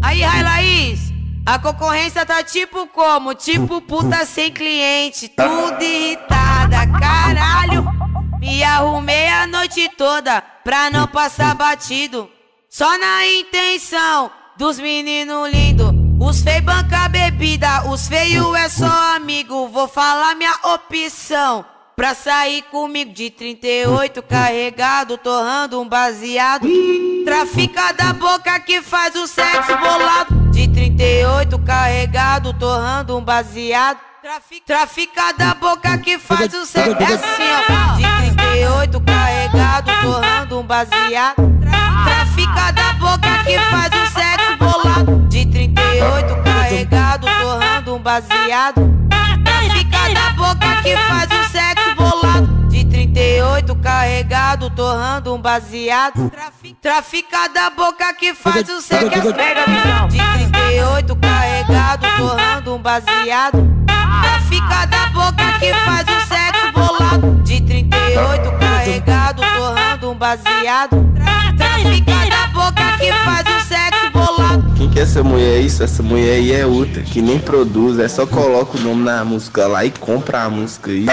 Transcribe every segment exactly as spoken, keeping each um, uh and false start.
Aí, Rai Laís, a concorrência tá tipo como? Tipo puta sem cliente, tudo irritada, caralho. Me arrumei a noite toda pra não passar batido, só na intenção dos meninos lindos. Os feios banca bebida, os feios é só amigo. Vou falar minha opção pra sair comigo de trinta e oito carregado, torrando um baseado. Trafica da boca que faz o sexo bolado. De trinta e oito carregado, torrando um baseado. Trafica da boca que faz o sexo. É assim, ó. De trinta e oito carregado, torrando um baseado. Trafica da boca que faz o sexo bolado. De trinta e oito carregado, torrando um baseado. Trafica da boca que faz o sexo bolado. De trinta e oito carregado, torrando um baseado. Trafica da boca que faz o sexo. De trinta e oito carregado, torrando um baseado. Trafica da boca que faz o sexo bolado. De trinta e oito carregado, torrando um baseado. Trafica da boca que faz o sexo bolado. Quem que é essa mulher é isso? Essa mulher aí é outra, que nem produz, é só coloca o nome na música lá e compra a música aí.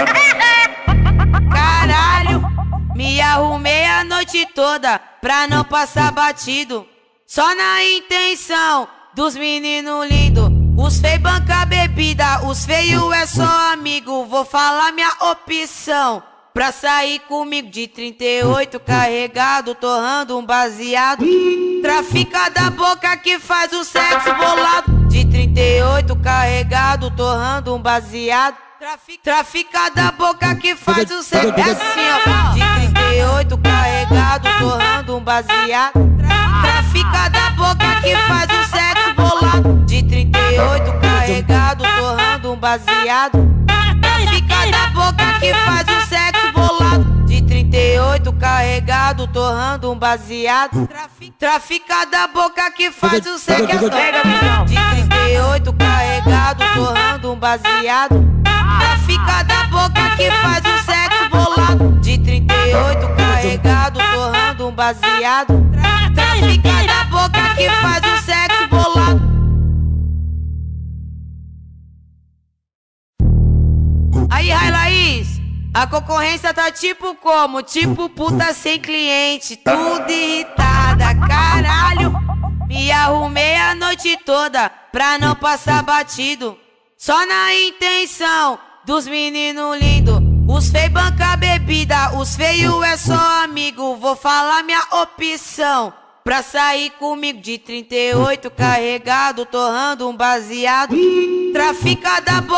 Caralho, me arrumei a noite toda pra não passar batido, só na intenção dos meninos lindos. Os feios banca bebida, os feios é só amigo. Vou falar minha opção pra sair comigo de trinta e oito carregado, torrando um baseado. Trafica da boca que faz o sexo bolado. De trinta e oito carregado, torrando um baseado. Trafica da boca que faz o sexo. É assim, ó. De trinta e oito carregado, torrando um baseado. Trafica da boca que faz o sexo bolado. De trinta e oito carregado, torrando um baseado. Trafica da boca que faz o sexo bolado. De trinta e oito carregado, torrando um baseado. Trafica da boca que faz o sexo. De trinta e oito carregado, torrando um baseado. Trafica da boca que faz o sexo bolado. De trinta e oito carregado, torrando um baseado. Trafica da boca que faz o sexo bolado. Aí, Rai Laís, a concorrência tá tipo como? Tipo puta sem cliente, tudo irritada, caralho. Me arrumei a noite toda pra não passar batido, só na intenção dos meninos lindos. Os feios banca bebida, os feios é só amigo. Vou falar minha opção pra sair comigo de trinta e oito carregado, torrando um baseado. Trafica da boca